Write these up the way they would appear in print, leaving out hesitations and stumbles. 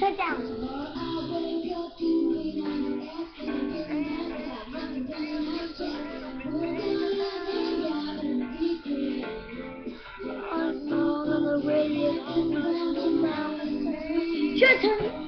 Sit down. I'm on the radio. Your turn.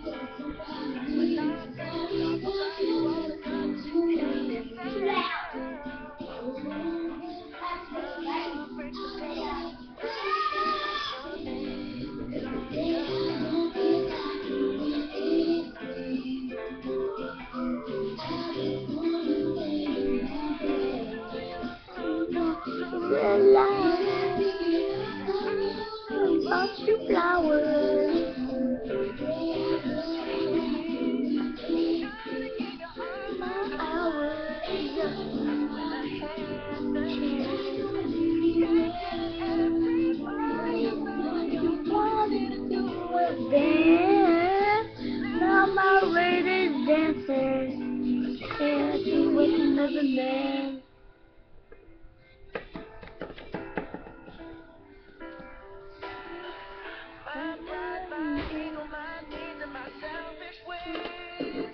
About your flowers. My hours. Now my lady's dancing, dancing with another man. I'm riding on my knees in my selfish way.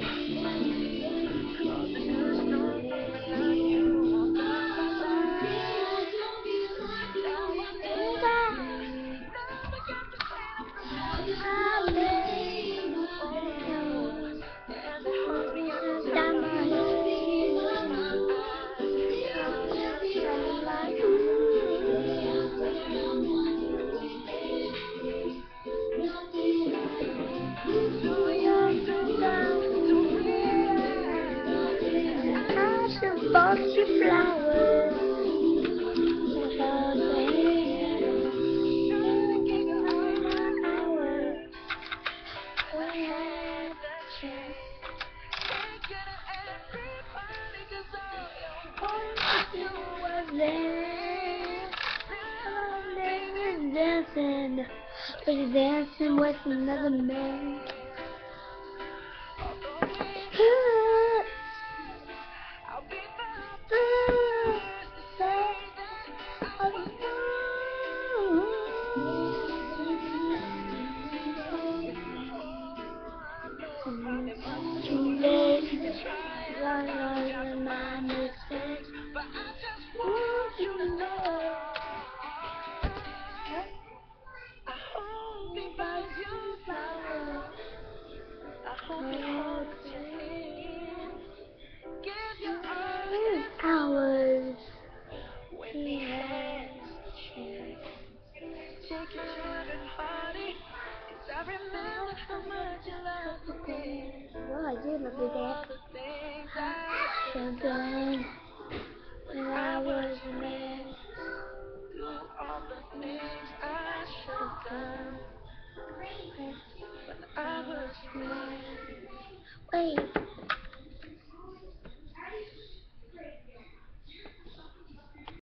There's no woman like you on my side. Now I'm dead. Now I got to stand up for my name. And it hurts me down my head. Like too young to die, too real. I should bought you flowers. Without the hand, gave you all my hours. We had the chance. Can't get everybody 'cause all you wanted to do was there. Now my name is dancing, but you're dancing with another man. I'll be the first to say that I was too late to try on my mistakes, but I just want you to know I hope he buys you flowers. I hope he holds your hand, give you all his hours when he has the chance. Take you to a party, 'cause I remember how much you loved to dance. Well, I did love to dance. All the things I should have done when I was a man. Do all the things I should have done when I was a man. Wait.